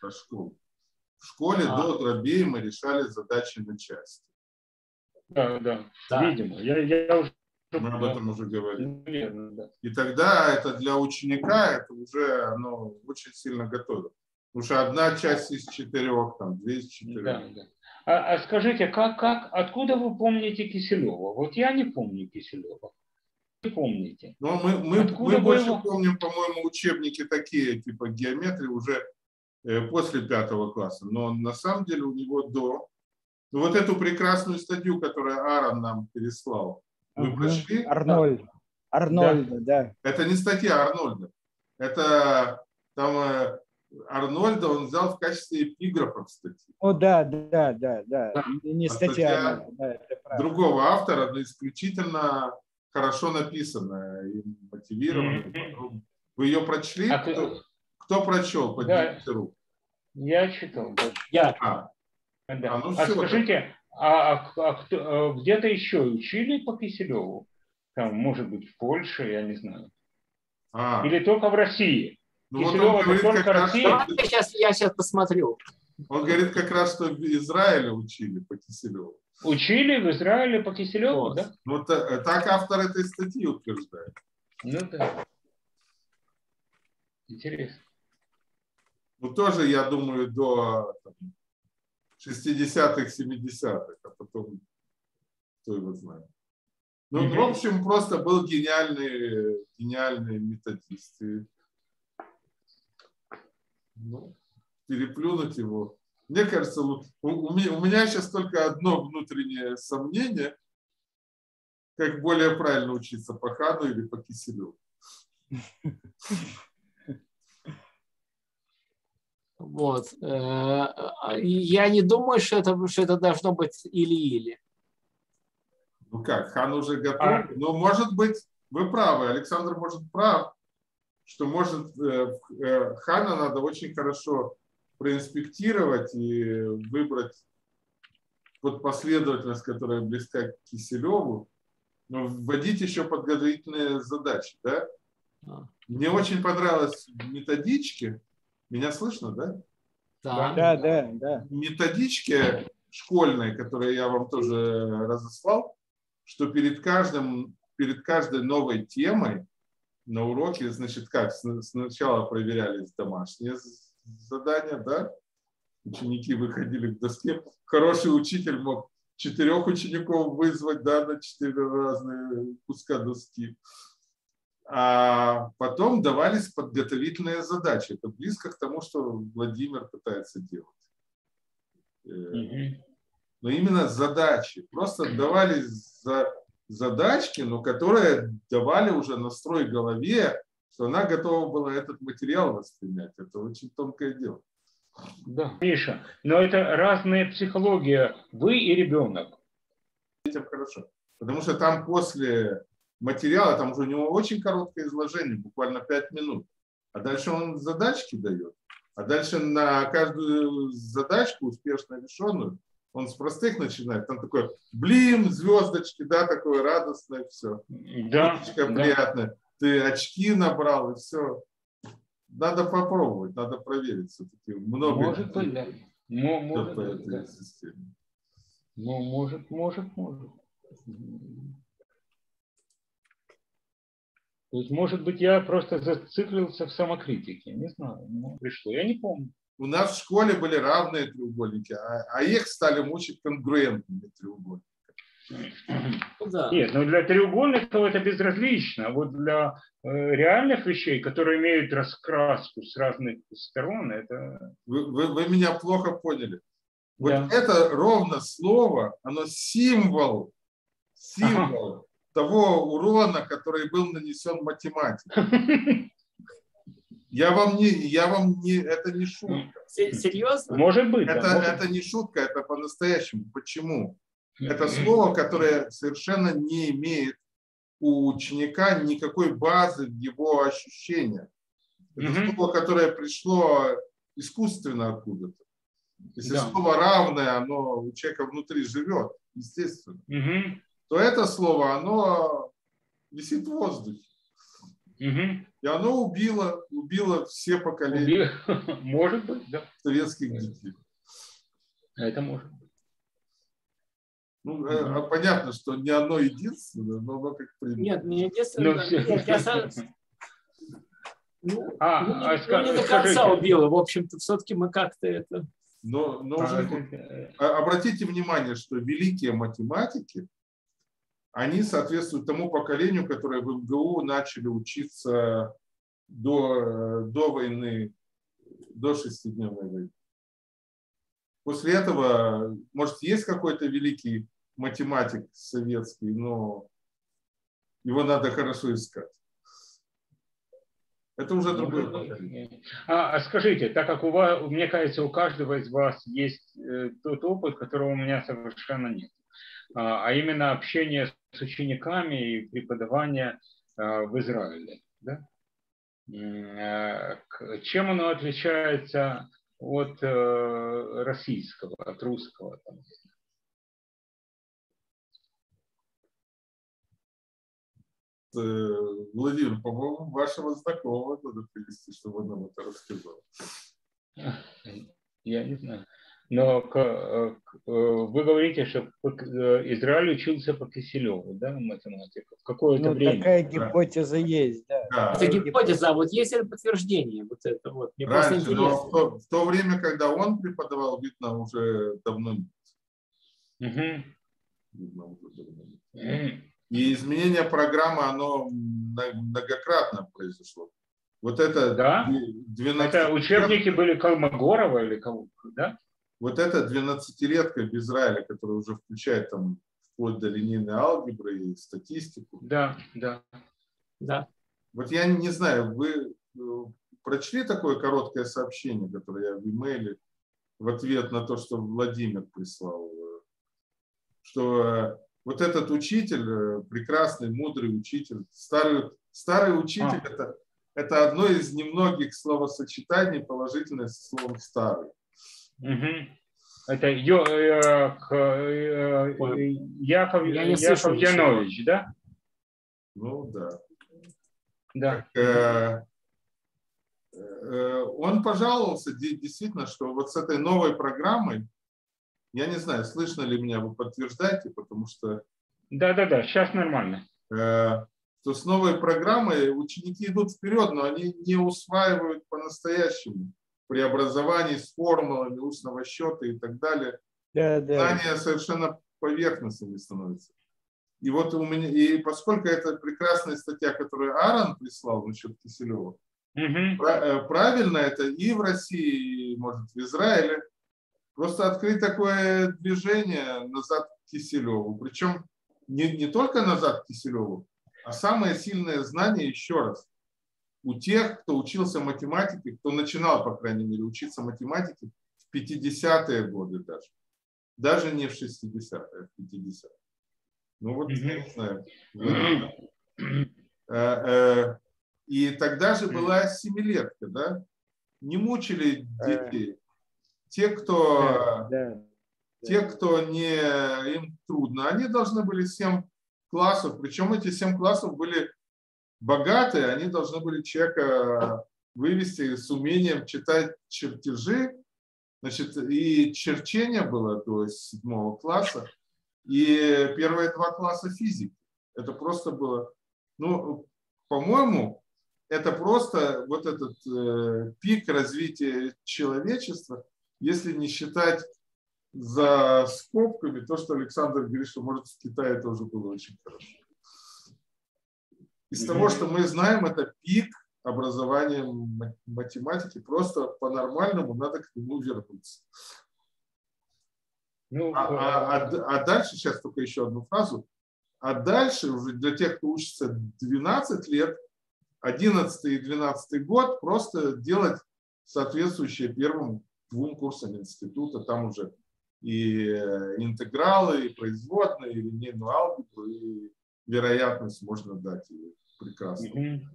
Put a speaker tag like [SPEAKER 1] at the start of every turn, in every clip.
[SPEAKER 1] про школу. В школе до дробей мы решали задачи на части.
[SPEAKER 2] Да. Видимо. Я уже...
[SPEAKER 1] Мы об этом уже говорили.
[SPEAKER 2] Наверное, да.
[SPEAKER 1] И тогда это для ученика это уже оно очень сильно готово. Потому что одна часть из 4, там, 2 из 4.
[SPEAKER 2] Да. А скажите, откуда вы помните Киселева? Вот я не помню Киселева. Вы помните?
[SPEAKER 1] Но мы больше помним, по-моему, учебники такие, типа геометрии, уже после 5 класса. Но на самом деле у него до... Ну, вот эту прекрасную статью, которую Аарон нам переслал, вы прочли?
[SPEAKER 3] Арнольда, да.
[SPEAKER 1] Это не статья Арнольда. Это там Арнольда он взял в качестве эпиграфа статьи.
[SPEAKER 3] О, да. Не статья
[SPEAKER 1] другого автора, но исключительно хорошо написанная и мотивированная. Вы ее прочли? Кто прочел? Поднимите руку.
[SPEAKER 2] Я читал. Скажите, где-то еще учили по Киселеву? Там, может быть, в Польше, я не знаю. Или только в России?
[SPEAKER 1] Ну,
[SPEAKER 2] Киселева
[SPEAKER 1] вот
[SPEAKER 2] только Россия?
[SPEAKER 4] Я сейчас посмотрю.
[SPEAKER 1] Он говорит как раз, что в Израиле учили по Киселеву.
[SPEAKER 2] Учили в Израиле по Киселеву, да?
[SPEAKER 1] Ну, так автор этой статьи утверждает.
[SPEAKER 2] Ну да. Интересно.
[SPEAKER 1] Ну, тоже, я думаю, до 60-х, 70-х, а потом кто его знает. Ну, в общем, просто был гениальный методист. И, ну, переплюнуть его. Мне кажется, у меня сейчас только одно внутреннее сомнение, как более правильно учиться по Хану или по Киселеву.
[SPEAKER 4] Вот. Я не думаю, что это должно быть или-или.
[SPEAKER 1] Ну как, Хан уже готов. Но может быть, вы правы, Александр может прав, что может Хана надо очень хорошо проинспектировать и выбрать вот последовательность, которая близка к Киселеву, но вводить еще подготовительные задачи, да? Мне очень понравилось в методичке. Меня слышно, да?
[SPEAKER 3] Да.
[SPEAKER 1] Методичке школьной, которую я вам тоже разослал, что перед каждой новой темой на уроке, значит, как сначала проверялись домашние задания, да? Ученики выходили к доске. Хороший учитель мог 4 учеников вызвать, да, на 4 разные куска доски. А потом давались подготовительные задачи. Это близко к тому, что Владимир пытается делать. Но именно задачи. Просто давались задачки, но которые давали уже настрой в голове, что она готова была этот материал воспринять. Это очень тонкое дело.
[SPEAKER 2] Да, Миша, но это разная психология. Вы и ребенок.
[SPEAKER 1] Этим хорошо. Потому что там после материала, там уже у него очень короткое изложение, буквально 5 минут. А дальше он задачки дает. А дальше на каждую задачку, успешно решенную, он с простых начинает. Там такой блин, звездочки, да, такое радостное все.
[SPEAKER 2] Да.
[SPEAKER 1] Приятное. Ты очки набрал и все. Надо попробовать, надо проверить все-таки. Много
[SPEAKER 2] может быть, да. Может,
[SPEAKER 1] по этой системе.
[SPEAKER 2] Ну, может. То есть, может быть, я просто зациклился в самокритике. Не знаю, пришло. Я не помню.
[SPEAKER 1] У нас в школе были равные треугольники, а их стали мучить конгруентными треугольниками.
[SPEAKER 2] Да. Нет, но для треугольников это безразлично. А вот для реальных вещей, которые имеют раскраску с разных сторон, это...
[SPEAKER 1] Вы меня плохо поняли. Вот это ровно слово, оно символ того урона, который был нанесен математике. Это не шутка.
[SPEAKER 4] Серьезно?
[SPEAKER 2] Может быть.
[SPEAKER 1] Это не шутка, это по-настоящему. Почему? Это слово, которое совершенно не имеет у ученика никакой базы в его ощущениях. Это слово, которое пришло искусственно откуда-то. Если слово равное, оно у человека внутри живет, естественно, то это слово, оно висит в воздухе. И оно убило все поколения
[SPEAKER 2] может быть, да.
[SPEAKER 1] советских детей.
[SPEAKER 2] Это может быть.
[SPEAKER 1] Ну, понятно, что не оно единственное, но оно как пример.
[SPEAKER 4] Нет, не единственное. Не до конца убило. В общем-то, все-таки мы как-то это...
[SPEAKER 1] Но обратите внимание, что великие математики, они соответствуют тому поколению, которое в МГУ начали учиться до войны, до шестидневной войны. После этого, может, есть какой-то великий математик советский, но его надо хорошо искать. Это уже другое поколение.
[SPEAKER 2] Скажите, так как у вас, мне кажется, у каждого из вас есть тот опыт, которого у меня совершенно нет, а именно общение с учениками и преподавание в Израиле. Да? Чем оно отличается от российского, от русского?
[SPEAKER 1] Владимир, по-моему, вашего знакомого надо привести, чтобы он нам это рассказал.
[SPEAKER 2] Я не знаю. Но вы говорите, что Израиль учился по Киселеву, да, математику, в какое-то время.
[SPEAKER 3] Такая гипотеза есть, да.
[SPEAKER 4] Это гипотеза, а вот есть ли подтверждение? Вот это вот. Мне
[SPEAKER 1] раньше, но в то время, когда он преподавал, видно, уже давно нет. Видно, уже давно нет. И изменение программы, оно многократно произошло. Вот это,
[SPEAKER 2] да? 12... Это учебники были Колмогорова или кого-то, да?
[SPEAKER 1] Вот это 12-летка в Израиле, которая уже включает там вплоть до линейной алгебры и статистику.
[SPEAKER 2] Да, да.
[SPEAKER 4] Да.
[SPEAKER 1] Вот я не знаю, вы прочли такое короткое сообщение, которое я в имейле в ответ на то, что Владимир прислал, что вот этот учитель, прекрасный, мудрый учитель, старый учитель, это одно из немногих словосочетаний положительное со словом «старый».
[SPEAKER 2] Это Яков Янович, да?
[SPEAKER 1] Ну да.
[SPEAKER 2] Да.
[SPEAKER 1] Он пожаловался действительно, что вот с этой новой программой, я не знаю, слышно ли меня, вы подтверждаете, потому что...
[SPEAKER 2] Да, сейчас нормально.
[SPEAKER 1] Что с новой программой ученики идут вперед, но они не усваивают по-настоящему преобразований с формулами устного счета и так далее. Знания совершенно поверхностными становятся. И вот у меня, и поскольку это прекрасная статья, которую Аарон прислал насчет Киселева, правильно это и в России, и, может, в Израиле, просто открыть такое движение назад к Киселеву. Причем не только назад к Киселеву, а самое сильное знание, еще раз, у тех, кто учился математике, кто начинал, по крайней мере, учиться математике в 50-е годы даже. Даже не в 60-е, а в 50-е. Ну вот, я не знаю. И тогда же была семилетка, да? Не мучили детей. Те, кто им трудно, они должны были 7 классов, причем эти 7 классов были богатые, они должны были человека вывести с умением читать чертежи, значит, и черчение было до 7 класса, и первые 2 класса физики. Это просто было, ну, по-моему, это просто вот этот пик развития человечества, если не считать за скобками то, что Александр говорит, что, может, в Китае тоже было очень хорошо. Из того, что мы знаем, это пик образования математики. Просто по-нормальному надо к нему вернуться. А дальше, сейчас только еще одну фразу. А дальше уже для тех, кто учится 12 лет, 11 и 12 год, просто делать соответствующие первым 2 курсам института. Там уже и интегралы, и производные, и линейную алгебру, и вероятность можно дать прекрасно.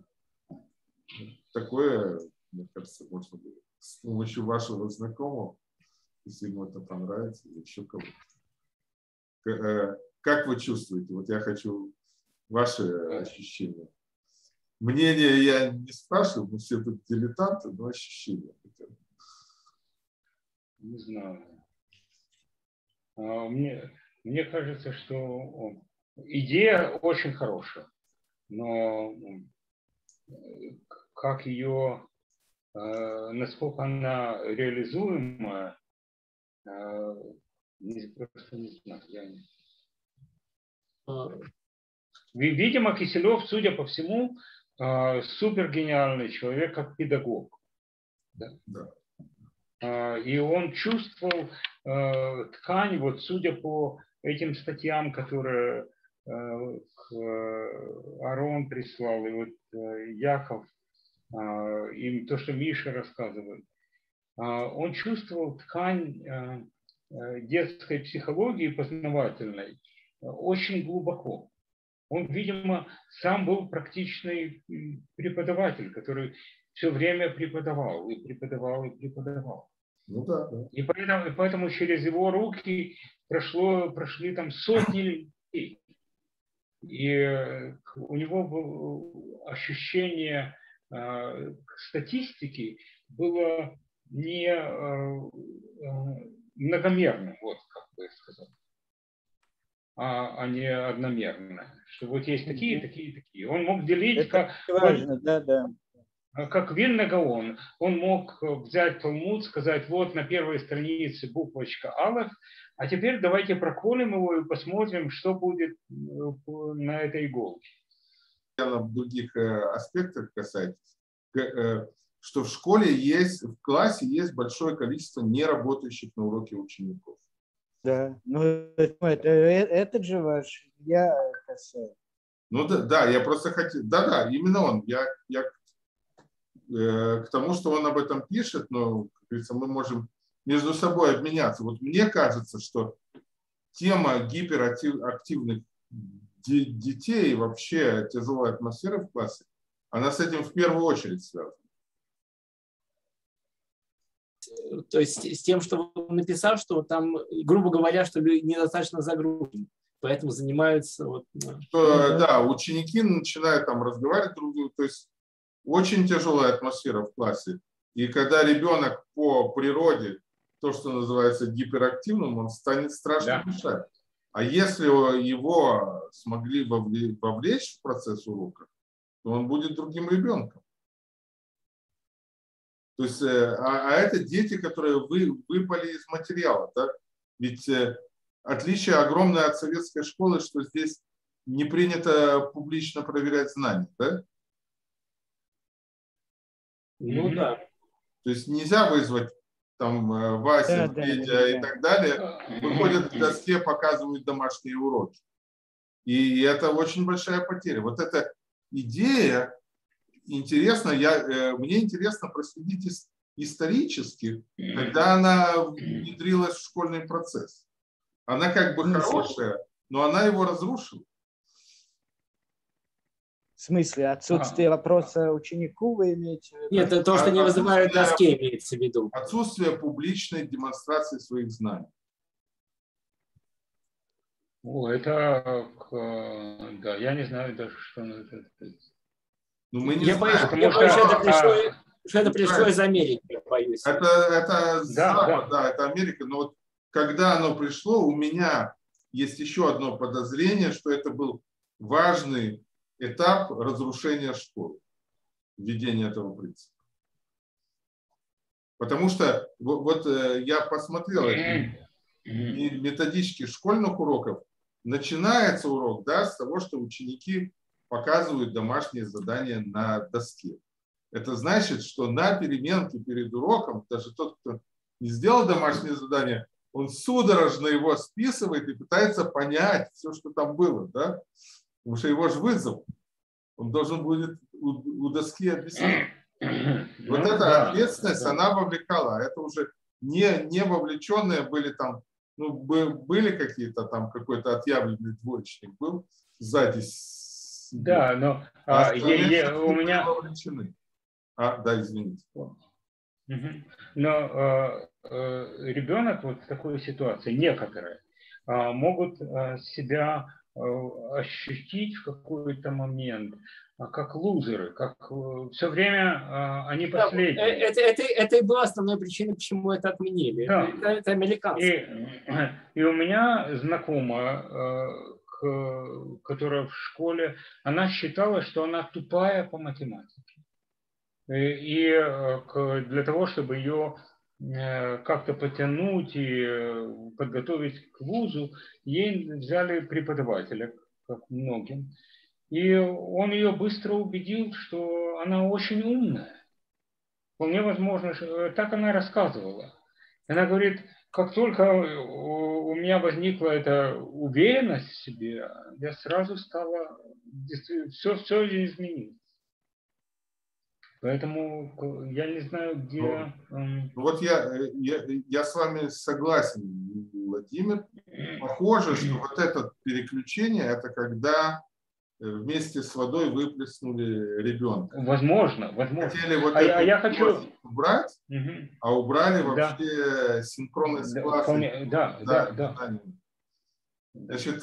[SPEAKER 1] Такое, мне кажется, можно было с помощью вашего знакомого, если ему это понравится, или еще кого-то. Как вы чувствуете? Вот я хочу ваши ощущения. мнение я не спрашиваю, мы все тут дилетанты, но ощущения.
[SPEAKER 2] Не знаю. Мне кажется, что идея очень хорошая, но как ее, насколько она реализуема, просто не знаю. Видимо, Киселев, судя по всему, супер гениальный человек как педагог. Да? Да. И он чувствовал ткань, вот судя по этим статьям, которые Арон прислал, и вот Яков, и то, что Миша рассказывает, он чувствовал ткань детской психологии познавательной очень глубоко. Он, видимо, сам был практичный преподаватель, который все время преподавал, и преподавал, и преподавал.
[SPEAKER 1] Ну да, да.
[SPEAKER 2] И поэтому через его руки прошли там сотни людей. И у него было ощущение статистики было не многомерным, вот как бы сказать, а не одномерно. Что вот есть такие, такие, такие. Он мог делить,
[SPEAKER 3] это важно, да.
[SPEAKER 2] Как Вильна Гаон. Он мог взять Талмуд, сказать, вот на первой странице буквочка Алеф, а теперь давайте проколем его и посмотрим, что будет на этой иголке.
[SPEAKER 1] В других аспектах касается, что в школе есть, в классе есть большое количество неработающих на уроке учеников.
[SPEAKER 3] Да, ну это же ваш, я касаюсь.
[SPEAKER 1] Ну да, я просто хотел, да, именно он. Я к тому, что он об этом пишет, но, как говорится, мы можем между собой обменяться. Вот мне кажется, что тема гиперактивных детей, вообще тяжелой атмосферы в классе, она с этим в первую очередь связана.
[SPEAKER 4] То есть с тем, что он написал, что там, грубо говоря, что люди недостаточно загружены, поэтому занимаются...
[SPEAKER 1] Да, ученики начинают там разговаривать друг с другом, то есть очень тяжелая атмосфера в классе. И когда ребенок по природе, то, что называется гиперактивным, он станет страшно мешать. А если его смогли вовлечь в процесс урока, то он будет другим ребенком. То есть, это дети, которые выпали из материала. Да? Ведь отличие огромное от советской школы, что здесь не принято публично проверять знания. Да?
[SPEAKER 4] Ну да.
[SPEAKER 1] То есть нельзя вызвать там Вася, Петя и так далее. Выходят к доске, показывают домашние уроки. И это очень большая потеря. Вот эта идея интересна. Мне интересно проследить исторически, когда она внедрилась в школьный процесс. Она как бы хорошая, но она его разрушила.
[SPEAKER 3] В смысле, отсутствие вопроса ученику вы имеете в виду?
[SPEAKER 4] Нет, это то, что не вызывают доски, имеется в виду.
[SPEAKER 1] Отсутствие публичной демонстрации своих знаний.
[SPEAKER 2] Это, да, я не знаю даже, что на это.
[SPEAKER 1] Ну, мы не
[SPEAKER 4] я боюсь, что это пришло из Америки, я боюсь.
[SPEAKER 1] Это Запад, да, это Америка, но вот когда оно пришло, у меня есть еще одно подозрение, что это был важный этап разрушения школы, введения этого принципа. Потому что вот я посмотрел методички школьных уроков. Начинается урок, да, с того, что ученики показывают домашние задания на доске. Это значит, что на переменке перед уроком даже тот, кто не сделал домашнее задание, он судорожно его списывает и пытается понять все, что там было, да? Потому что его же вызов. Он должен будет у доски объяснить. Вот эта ответственность, она вовлекала. А это уже не вовлеченные были там, ну, были какие-то там, какой-то отъявленный двоечник был сзади.
[SPEAKER 2] Да, но у меня...
[SPEAKER 1] Да, извините.
[SPEAKER 2] Но ребенок вот в такой ситуации, некоторые, могут себя ощутить в какой-то момент как лузеры, как все время они последние.
[SPEAKER 4] Это и была основная причина, почему это отменили.
[SPEAKER 2] Да.
[SPEAKER 4] Это американцы.
[SPEAKER 2] И у меня знакомая, которая в школе, она считала, что она тупая по математике. И для того, чтобы ее как-то потянуть и подготовить к вузу, ей взяли преподавателя, как многим. И он ее быстро убедил, что она очень умная. Вполне возможно, так она рассказывала. Она говорит, как только у меня возникла эта уверенность в себе, я сразу стала, все изменилось. Поэтому я не знаю, где...
[SPEAKER 1] Вот я с вами согласен, Владимир. Похоже, что вот это переключение, это когда вместе с водой выплеснули ребенка.
[SPEAKER 2] Возможно.
[SPEAKER 1] Хотели вот
[SPEAKER 2] я хочу
[SPEAKER 1] убрать, а убрали вообще синхронность класса.
[SPEAKER 2] Да.
[SPEAKER 1] Значит,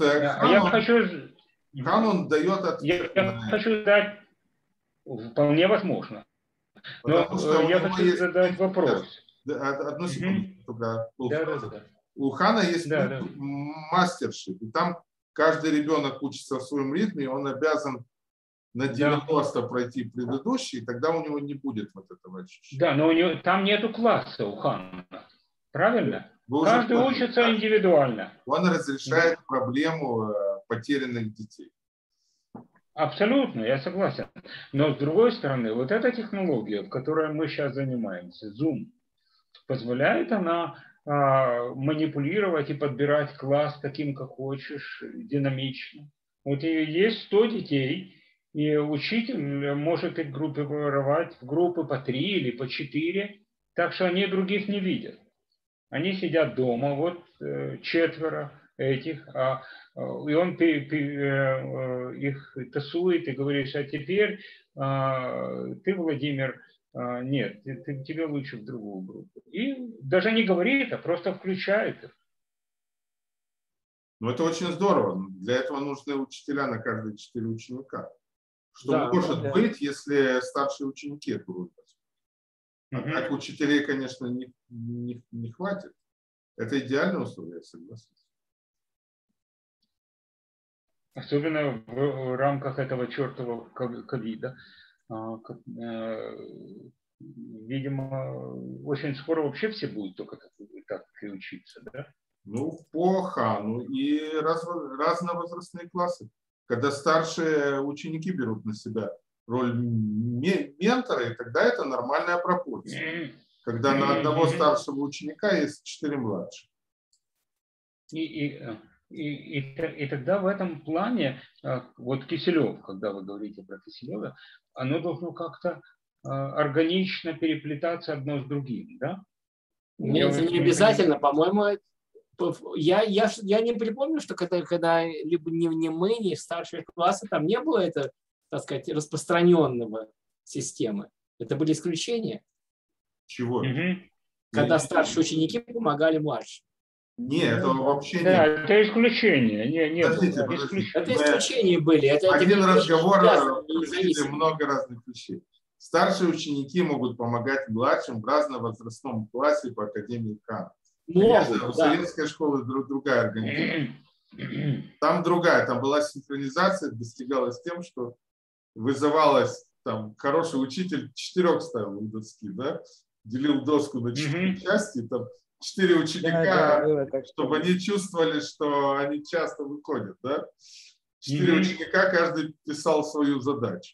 [SPEAKER 2] Канон
[SPEAKER 1] дает ответ.
[SPEAKER 2] Я хочу дать... Вполне возможно. Но я хочу задать вопрос.
[SPEAKER 1] Одну секунду.
[SPEAKER 2] Да.
[SPEAKER 1] У Хана есть мастершип, и там каждый ребенок учится в своем ритме, и он обязан на 90 пройти предыдущий, и тогда у него не будет вот этого ощущения.
[SPEAKER 2] Да, но там нету класса у Хана. Правильно? Каждый учится индивидуально.
[SPEAKER 1] Он разрешает проблему потерянных детей.
[SPEAKER 2] Абсолютно, я согласен. Но с другой стороны, вот эта технология, в которой мы сейчас занимаемся, Zoom, позволяет она манипулировать и подбирать класс таким, как хочешь, динамично. Вот и есть 100 детей, и учитель может их группировать в группы по 3 или по 4, так что они других не видят. Они сидят дома, вот 4 этих, и он их тасует и говорит, а теперь ты, Владимир, нет, тебе лучше в другую группу. И даже не говорит, а просто включает их.
[SPEAKER 1] Ну, это очень здорово. Для этого нужны учителя на каждые 4 ученика. Что может быть, если старшие ученики эту роль возьмут. Так учителей, конечно, не хватит. Это идеальное условие, я согласен.
[SPEAKER 2] Особенно в рамках этого чертового ковида. Видимо, очень скоро вообще все будут только так и учиться, да?
[SPEAKER 1] Ну, по Хану и разновозрастные классы. Когда старшие ученики берут на себя роль ментора, и тогда это нормальная пропорция. Когда на одного старшего ученика есть 4 младших.
[SPEAKER 2] И тогда в этом плане, вот Киселев, когда вы говорите про Киселева, оно должно как-то органично переплетаться одно с другим, да?
[SPEAKER 4] Нет, не обязательно, по-моему, я не припомню, что когда либо не мы, ни старшие классы, там не было это, так сказать, распространенного системы. Это были исключения.
[SPEAKER 1] Чего?
[SPEAKER 4] Когда старшие ученики помогали младшим.
[SPEAKER 1] Нет, этого вообще
[SPEAKER 2] да,
[SPEAKER 1] нет.
[SPEAKER 2] Это исключение.
[SPEAKER 1] Подождите.
[SPEAKER 4] Это исключения были.
[SPEAKER 1] Один разговор, много разных вещей. Старшие ученики могут помогать младшим в разновозрастном классе по Академии Кан. Конечно, у советской школы другая организация. Там другая, там была синхронизация, достигалась тем, что вызывалась, там, хороший учитель 4 ставил у доски, да, делил доску на 4 части, там 4 ученика, чтобы они чувствовали, что они часто выходят, да. 4 ученика, каждый писал свою задачу.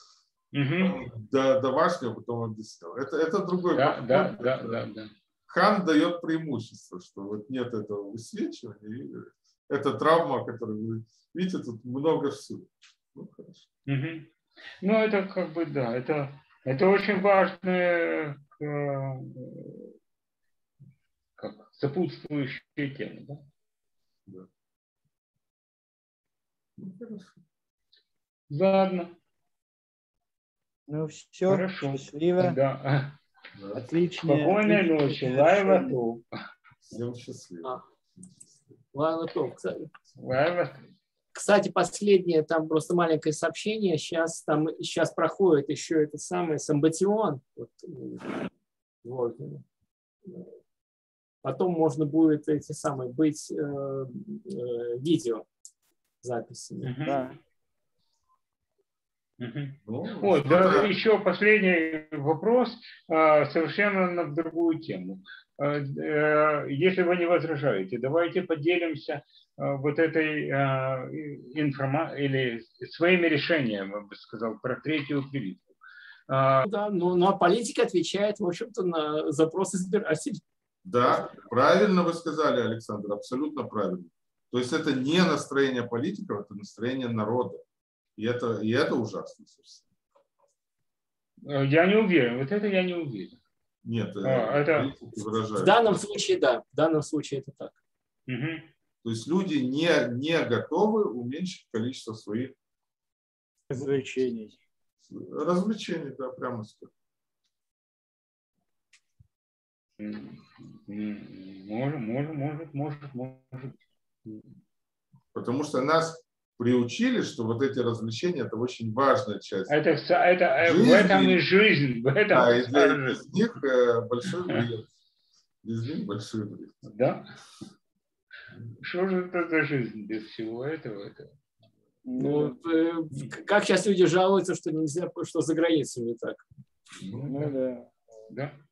[SPEAKER 1] До домашнего, потом объяснял. Это другой вопрос.
[SPEAKER 2] Да.
[SPEAKER 1] Хан дает преимущество, что вот нет этого высвечивания. И это травма, которую вы видите, тут много всего. Ну, хорошо.
[SPEAKER 2] Ну, это как бы, да, это очень важная сопутствующая тема, да?
[SPEAKER 1] Да. Ну, хорошо.
[SPEAKER 2] Ладно.
[SPEAKER 3] Ну, все.
[SPEAKER 2] Хорошо.
[SPEAKER 3] Счастливо.
[SPEAKER 2] Да.
[SPEAKER 3] Отлично.
[SPEAKER 2] Спокойной ночи. Лайва топ.
[SPEAKER 1] Всем счастливо.
[SPEAKER 4] Лайва топ, кстати.
[SPEAKER 2] Лайва топ.
[SPEAKER 4] Кстати, последнее, там просто маленькое сообщение. Сейчас проходит еще это самое Самбатион. Вот. Потом можно будет эти самые быть видео записями.
[SPEAKER 3] Да.
[SPEAKER 2] Вот, да, еще последний вопрос, совершенно на другую тему. Если вы не возражаете, давайте поделимся вот этой информацией или своими решениями, я бы сказал, про третью прививку.
[SPEAKER 4] Да, ну а политика отвечает, в общем-то, на запросы избирателей.
[SPEAKER 1] Да, правильно вы сказали, Александр, абсолютно правильно. То есть это не настроение политиков, это настроение народа. И это ужасно.
[SPEAKER 2] Я не уверен, вот это я не уверен.
[SPEAKER 1] Нет,
[SPEAKER 2] это...
[SPEAKER 4] В данном случае, да, в данном случае это так.
[SPEAKER 2] Угу.
[SPEAKER 1] То есть люди не готовы уменьшить количество своих
[SPEAKER 3] Развлечений.
[SPEAKER 1] Развлечений, да, прямо скажем.
[SPEAKER 2] Может.
[SPEAKER 1] Потому что нас приучили, что вот эти развлечения – это очень важная часть.
[SPEAKER 2] Это в этом и жизнь. В этом
[SPEAKER 1] да, и из них большой вред. Из них большой вред.
[SPEAKER 2] Да? Что же это за жизнь без всего этого?
[SPEAKER 4] Ну, как сейчас люди жалуются, что нельзя, что за границей не так.
[SPEAKER 2] Да.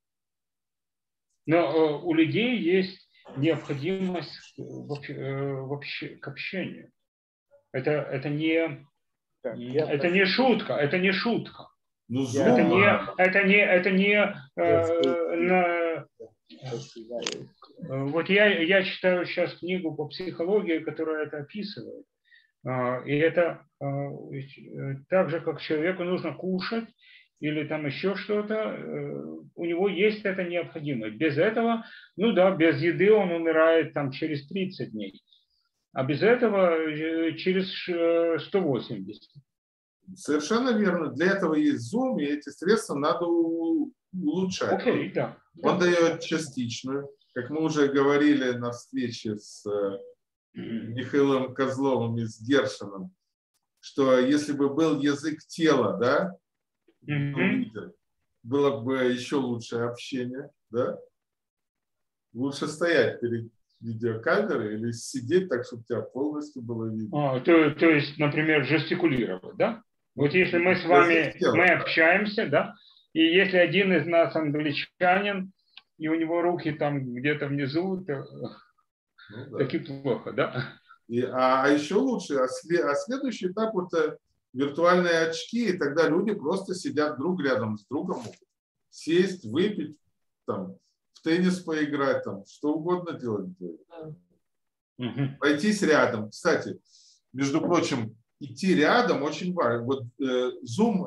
[SPEAKER 2] Но у людей есть необходимость к общению. Это не шутка. Это не шутка.
[SPEAKER 1] Ну,
[SPEAKER 2] вот я читаю сейчас книгу по психологии, которая это описывает. И это так же, как человеку нужно кушать или там еще что-то, у него есть эта необходимость. Без этого, ну да, без еды он умирает там через 30 дней, а без этого через 180.
[SPEAKER 1] Совершенно верно. Для этого есть Zoom, и эти средства надо улучшать.
[SPEAKER 2] Окей, да.
[SPEAKER 1] Он дает частичную, как мы уже говорили на встрече с Михаилом Козловым и с Гершином, что если бы был язык тела, да, было бы еще лучшее общение, да? Лучше стоять перед видеокамерой или сидеть так, чтобы тебя полностью было видно.
[SPEAKER 2] То есть, например, жестикулировать, да? Вот если мы с вами общаемся, да, и если один из нас англичанин, и у него руки там где-то внизу, то таки плохо, да?
[SPEAKER 1] А еще лучше, следующий этап – это виртуальные очки, и тогда люди просто сидят друг рядом с другом, сесть, выпить, там, в теннис поиграть, там, что угодно делать. Пройтись рядом. Кстати, между прочим, идти рядом очень важно. Вот Zoom,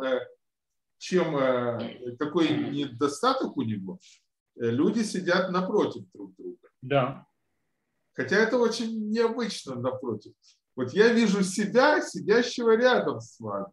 [SPEAKER 1] какой недостаток у него, люди сидят напротив друг друга.
[SPEAKER 2] Да.
[SPEAKER 1] Хотя это очень необычно напротив. Вот я вижу себя, сидящего рядом с вами.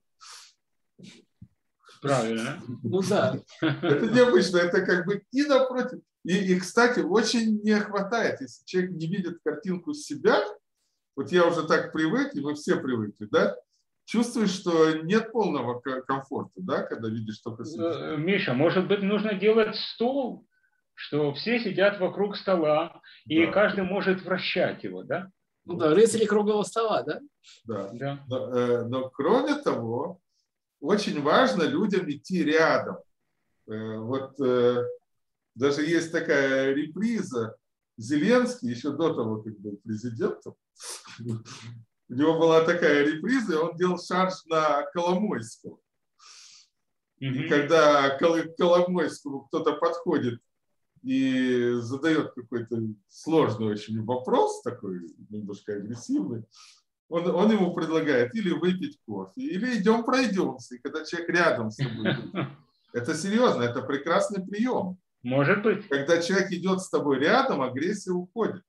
[SPEAKER 2] Правильно.
[SPEAKER 4] Ну да.
[SPEAKER 1] Это необычно, это как бы и напротив. И, кстати, очень не хватает, если человек не видит картинку себя, вот я уже так привык, и мы все привыкли, да, чувствуешь, что нет полного комфорта, да, когда видишь только себя.
[SPEAKER 2] Миша, может быть, нужно делать стол, что все сидят вокруг стола, и каждый может вращать его, да?
[SPEAKER 4] Ну да, рыцари круглого стола, да?
[SPEAKER 1] Да. Но кроме того, очень важно людям идти рядом. Вот даже есть такая реприза. Зеленский, еще до того, как был президентом, у него была такая реприза, и он делал шарж на Коломойского. И когда к Коломойскому кто-то подходит и задает какой-то сложный очень вопрос, такой немножко агрессивный, он ему предлагает или выпить кофе, или идем пройдемся. И когда человек рядом с тобой, это серьезно, это прекрасный прием.
[SPEAKER 2] Может быть.
[SPEAKER 1] Когда человек идет с тобой рядом, агрессия уходит.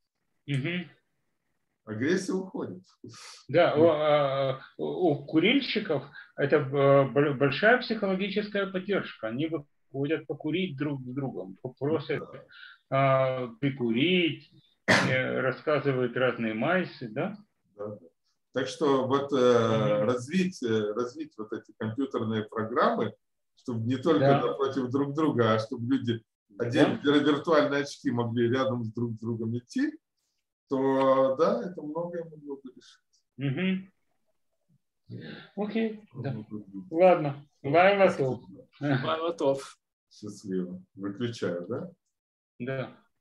[SPEAKER 1] Агрессия уходит.
[SPEAKER 2] Да, у курильщиков это большая психологическая поддержка. Они выходят покурить друг с другом, просят прикурить, рассказывают разные майсы, да?
[SPEAKER 1] Да. Так что вот развить вот эти компьютерные программы, чтобы не только напротив друг друга, а чтобы люди одели виртуальные очки, могли рядом друг с другом идти, то да, это многое могло бы решить.
[SPEAKER 2] Окей. Да. Ладно. Лайва
[SPEAKER 4] Лайва топ.
[SPEAKER 1] Счастливо. Выключаю, да?
[SPEAKER 2] Да.